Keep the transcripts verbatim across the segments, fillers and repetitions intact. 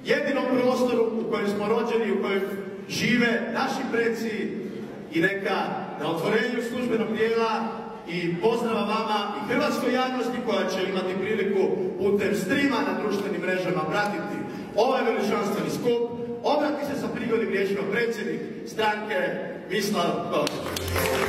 jedinom prostoru u kojem smo rođeni, u kojem žive naši preci i neka na otvorenju službenog dijela i pozdrava vama i hrvatskoj javnosti koja će imati priliku putem streama na društvenim mrežama pratiti ovaj veličanstveni skup. Obrati se sa prigodnim riječima predsjednik stranke Mislav Kovačić.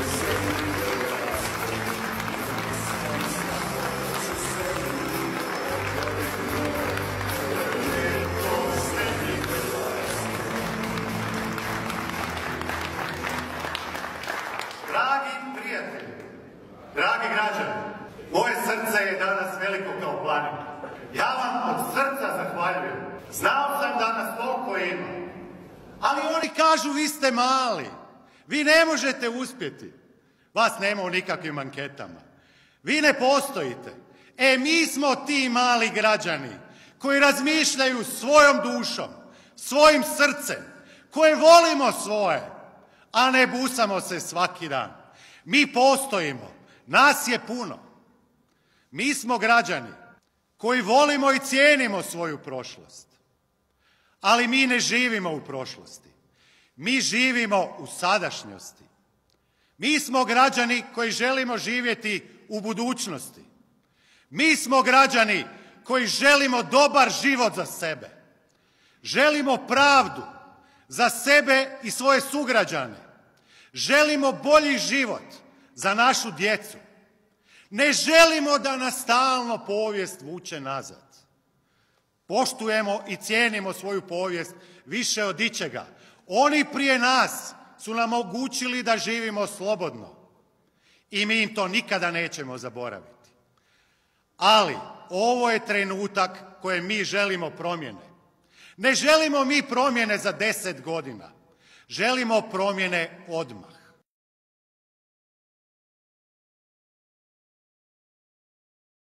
Dragi građani, moje srce je danas veliko kao planina. Ja vam od srca zahvaljujem. Znao sam da nas toliko ima. Ali oni kažu vi ste mali. Vi ne možete uspjeti. Vas nema u nikakvim anketama. Vi ne postojite. E, mi smo ti mali građani koji razmišljaju svojom dušom, svojim srcem, koji volimo svoje, a ne busamo se svaki dan. Mi postojimo. Nas je puno. Mi smo građani koji volimo i cijenimo svoju prošlost. Ali mi ne živimo u prošlosti. Mi živimo u sadašnjosti. Mi smo građani koji želimo živjeti u budućnosti. Mi smo građani koji želimo dobar život za sebe. Želimo pravdu za sebe i svoje sugrađane. Želimo bolji život za našu djecu. Ne želimo da nas stalno povijest vuče nazad. Poštujemo i cijenimo svoju povijest više od ičega. Oni prije nas su nam omogućili da živimo slobodno. I mi im to nikada nećemo zaboraviti. Ali ovo je trenutak koje mi želimo promjene. Ne želimo mi promjene za deset godina. Želimo promjene odmah.